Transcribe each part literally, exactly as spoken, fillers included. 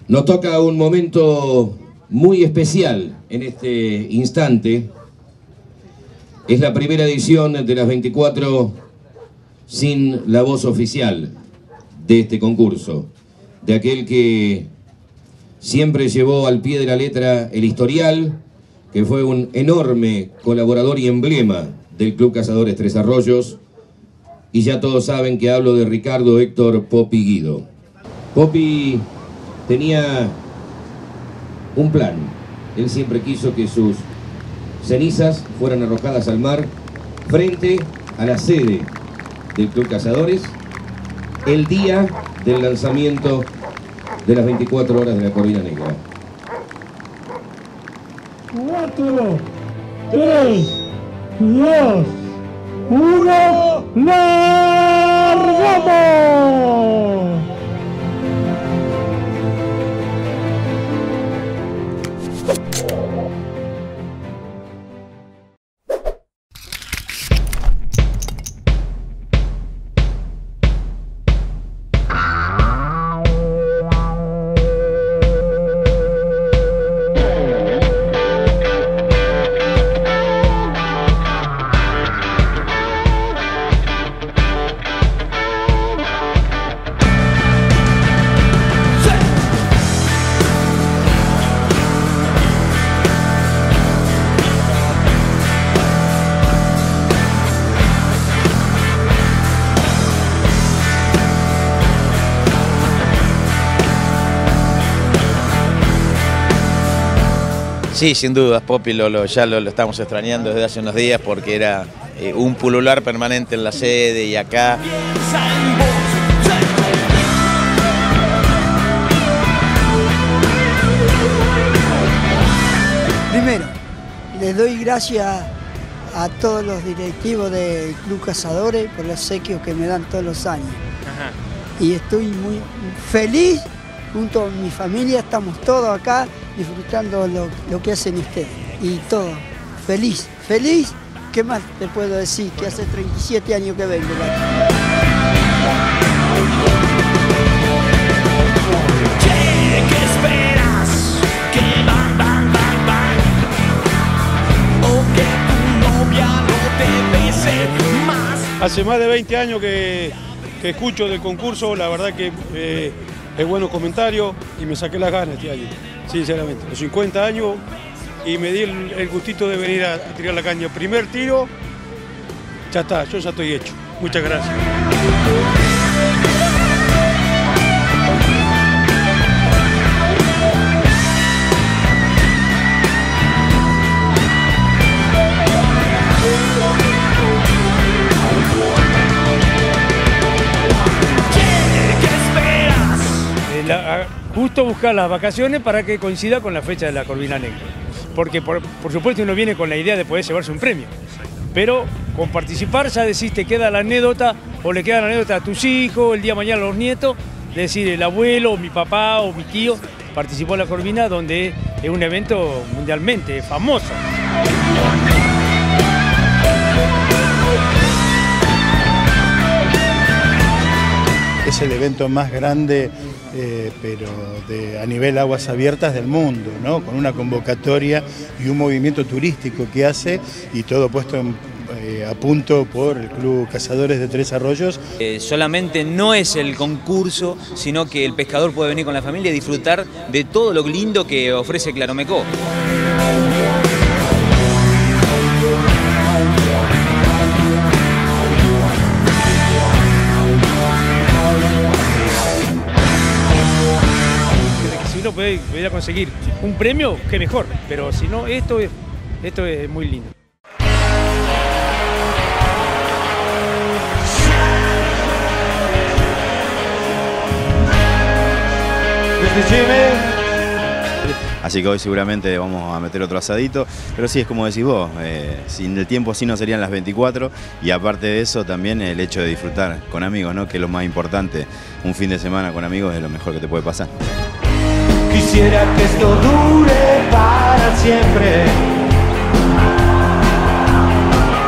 Nos toca un momento muy especial en este instante. Es la primera edición de las veinticuatro sin la voz oficial de este concurso, de aquel que siempre llevó al pie de la letra el historial, que fue un enorme colaborador y emblema del Club Cazadores Tres Arroyos, y ya todos saben que hablo de Ricardo Héctor Popi Guido. Popi tenía un plan. Él siempre quiso que sus cenizas fueran arrojadas al mar frente a la sede del Club Cazadores el día del lanzamiento de las veinticuatro horas de la Corvina Negra. cuatro, tres, dos, uno, ¡largamos! Sí, sin dudas, Popi lo, lo, ya lo, lo estamos extrañando desde hace unos días porque era eh, un pulular permanente en la sede y acá. Primero, les doy gracias a todos los directivos del Club Cazadores por los obsequios que me dan todos los años. Ajá. Y estoy muy feliz, junto a mi familia, estamos todos acá disfrutando lo, lo que hacen ustedes. Y todo, feliz, feliz, ¿qué más te puedo decir? Que hace treinta y siete años que vengo aquí. ¿Qué esperas? Que van, van, van, van. O que tu novia no te bese más. Hace más de veinte años que, que escucho del concurso, la verdad que eh, es buenos comentarios y me saqué las ganas este año, sinceramente. Los cincuenta años y me di el, el gustito de venir a, a tirar la caña. Primer tiro, ya está, yo ya estoy hecho. Muchas gracias. La, justo buscar las vacaciones para que coincida con la fecha de la Corvina Negra. Porque por, por supuesto uno viene con la idea de poder llevarse un premio. Pero con participar ya decís, te queda la anécdota o le queda la anécdota a tus hijos, el día de mañana a los nietos, de decir el abuelo, o mi papá o mi tío participó en la Corvina, donde es un evento mundialmente famoso. Es el evento más grande, eh, pero de, a nivel aguas abiertas del mundo, ¿no? Con una convocatoria y un movimiento turístico que hace y todo puesto en, eh, a punto por el Club Cazadores de Tres Arroyos. Eh, solamente no es el concurso, sino que el pescador puede venir con la familia y disfrutar de todo lo lindo que ofrece Claromecó. Puede, puede conseguir un premio, que mejor, pero si no, esto es, esto es muy lindo. Así que hoy seguramente vamos a meter otro asadito, pero sí, es como decís vos, eh, sin el tiempo sí no serían las veinticuatro, y aparte de eso también el hecho de disfrutar con amigos, ¿no? Que es lo más importante. Un fin de semana con amigos es lo mejor que te puede pasar. Quisiera que esto dure para siempre,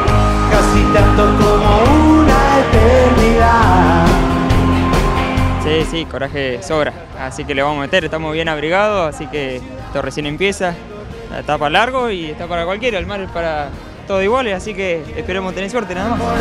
casi tanto como una eternidad. Sí, Sí, sí, coraje sobra, así que le vamos a meter, estamos bien abrigados, así que esto recién empieza, está para largo y está para cualquiera, el mar es para todos iguales, así que esperemos tener suerte nada más.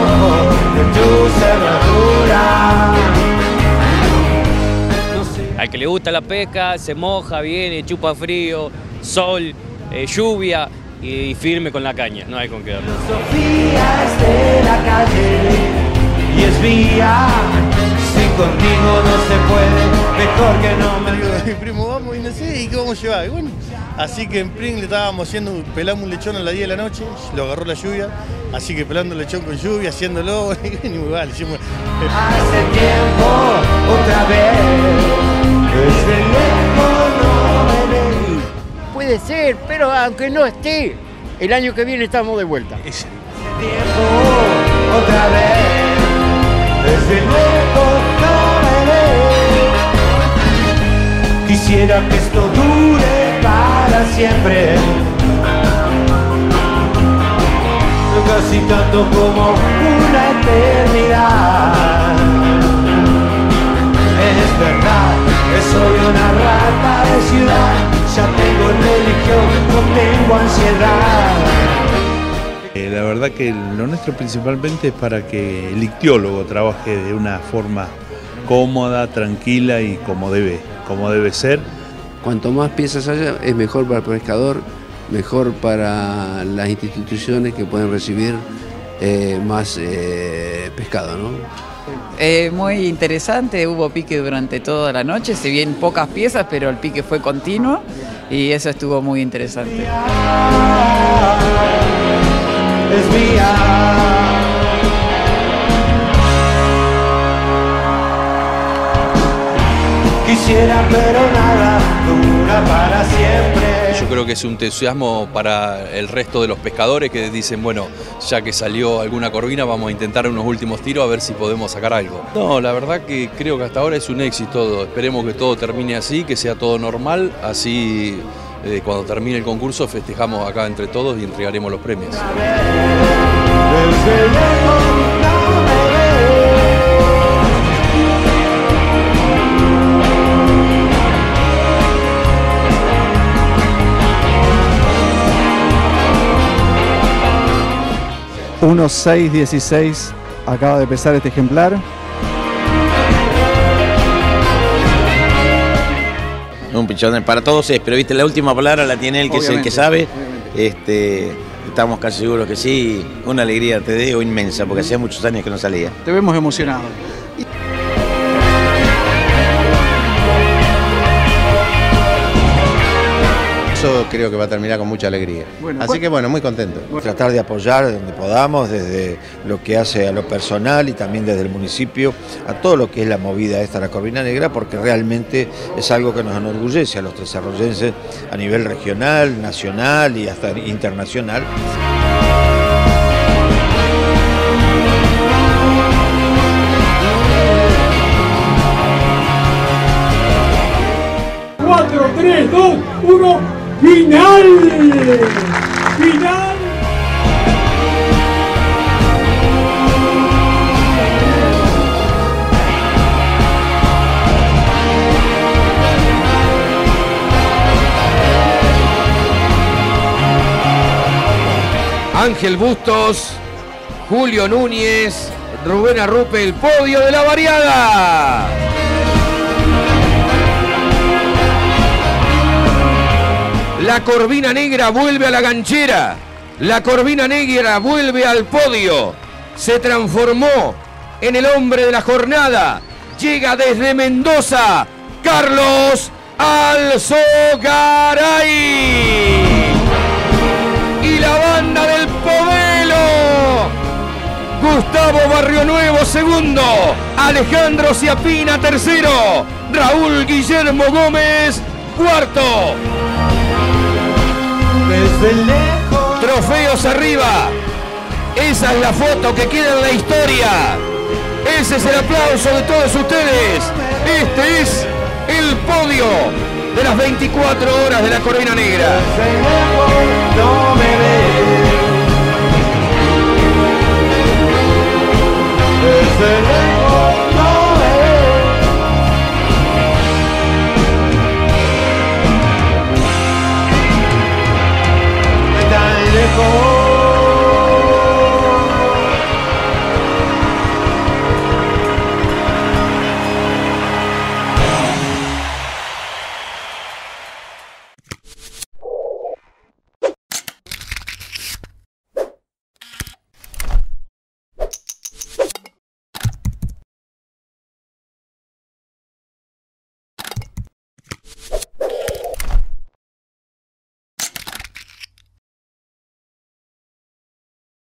Al que le gusta la pesca, se moja, viene, chupa frío, sol, eh, lluvia y firme con la caña, no hay con qué darle. Sofía es de la calle y es vía, si contigo no se puede, mejor que no me... Digo, mi primo, vamos y no sé, ¿y qué vamos a llevar? Y bueno, así que en Pring le estábamos haciendo, pelamos un lechón a las diez de la noche, lo agarró la lluvia, así que pelando el lechón con lluvia, haciéndolo, y muy mal, hicimos... Hace tiempo, otra vez, desde lejos no me ves. Puede ser, pero aunque no esté, el año que viene estamos de vuelta. Hace tiempo, otra vez, desde lejos no me ves. Quisiera que esto dure para siempre, casi tanto como una eternidad. Es verdad que soy una rata de ciudad, ya tengo religión, no tengo ansiedad. Eh, la verdad que lo nuestro principalmente es para que el ictiólogo trabaje de una forma cómoda, tranquila y como debe, como debe ser. Cuanto más piezas haya, es mejor para el pescador, mejor para las instituciones que pueden recibir eh, más eh, pescado, ¿no? Eh, muy interesante, hubo pique durante toda la noche, si bien pocas piezas, pero el pique fue continuo y eso estuvo muy interesante. Es mía. Quisiera, pero nada dura para siempre. Yo creo que es un entusiasmo para el resto de los pescadores que dicen, bueno, ya que salió alguna corvina, vamos a intentar unos últimos tiros a ver si podemos sacar algo. No, la verdad que creo que hasta ahora es un éxito. Esperemos que todo termine así, que sea todo normal, así eh, cuando termine el concurso festejamos acá entre todos y entregaremos los premios. uno seis dieciséis acaba de pesar este ejemplar. Un pichón para todos es, pero viste, la última palabra la tiene él, que obviamente, es el que sabe. Este, estamos casi seguros que sí. Una alegría te digo inmensa, porque hacía muchos años que no salía. Te vemos emocionado. Eso creo que va a terminar con mucha alegría. Bueno, así que bueno, muy contento. Tratar de apoyar donde podamos, desde lo que hace a lo personal y también desde el municipio, a todo lo que es la movida esta, la Corvina Negra, porque realmente es algo que nos enorgullece a los tresarroyenses a nivel regional, nacional y hasta internacional. cuatro, tres, dos, uno... ¡Final! ¡Final! Ángel Bustos, Julio Núñez, Rubén Arrupe, el podio de la variada. La Corvina Negra vuelve a la ganchera, la Corvina Negra vuelve al podio, se transformó en el hombre de la jornada, llega desde Mendoza, Carlos Alzogaray. Y la banda del Povelo, Gustavo Barrionuevo segundo, Alejandro Ciapina tercero, Raúl Guillermo Gómez cuarto. Desde lejos. Trofeos arriba. Esa es la foto que queda en la historia. Ese es el aplauso de todos ustedes. Este es el podio de las veinticuatro horas de la Corvina Negra. Desde lejos no me ves. Desde lejos.